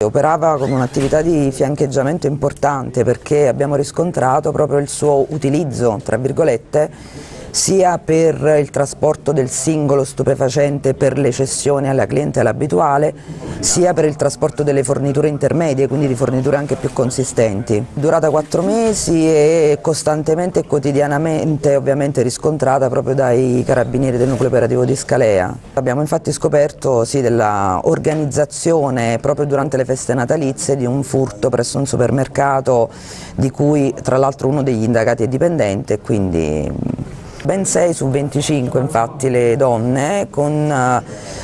Operava come un'attività di fiancheggiamento importante perché abbiamo riscontrato proprio il suo utilizzo, tra virgolette, sia per il trasporto del singolo stupefacente per le cessioni alla clientela abituale, sia per il trasporto delle forniture intermedie, quindi di forniture anche più consistenti. Durata 4 mesi e costantemente e quotidianamente ovviamente riscontrata proprio dai carabinieri del nucleo operativo di Scalea. Abbiamo infatti scoperto della organizzazione proprio durante le feste natalizie di un furto presso un supermercato di cui tra l'altro uno degli indagati è dipendente, quindi ben 6 su 25 infatti le donne con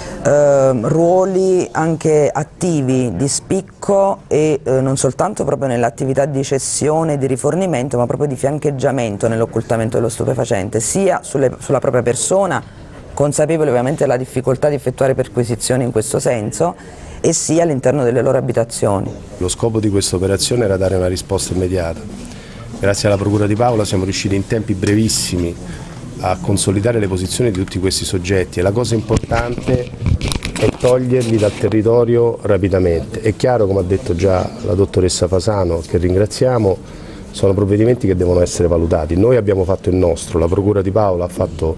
ruoli anche attivi di spicco e non soltanto proprio nell'attività di cessione e di rifornimento, ma proprio di fiancheggiamento nell'occultamento dello stupefacente, sia sulla propria persona, consapevoli ovviamente della difficoltà di effettuare perquisizioni in questo senso, e sia all'interno delle loro abitazioni. Lo scopo di questa operazione era dare una risposta immediata. Grazie alla Procura di Paola siamo riusciti in tempi brevissimi a consolidare le posizioni di tutti questi soggetti e la cosa importante è toglierli dal territorio rapidamente. È chiaro, come ha detto già la dottoressa Fasano, che ringraziamo, sono provvedimenti che devono essere valutati. Noi abbiamo fatto il nostro, la Procura di Paola ha fatto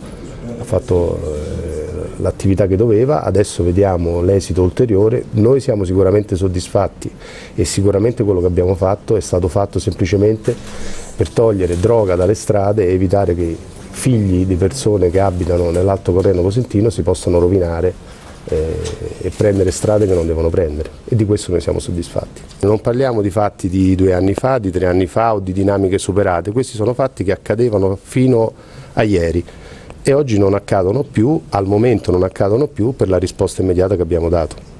l'attività che doveva, adesso vediamo l'esito ulteriore. Noi siamo sicuramente soddisfatti e sicuramente quello che abbiamo fatto è stato fatto semplicemente per togliere droga dalle strade e evitare che figli di persone che abitano nell'Alto Correno Cosentino si possano rovinare e prendere strade che non devono prendere, e di questo noi siamo soddisfatti. Non parliamo di fatti di 2 anni fa, di 3 anni fa o di dinamiche superate, questi sono fatti che accadevano fino a ieri e oggi non accadono più, al momento non accadono più per la risposta immediata che abbiamo dato.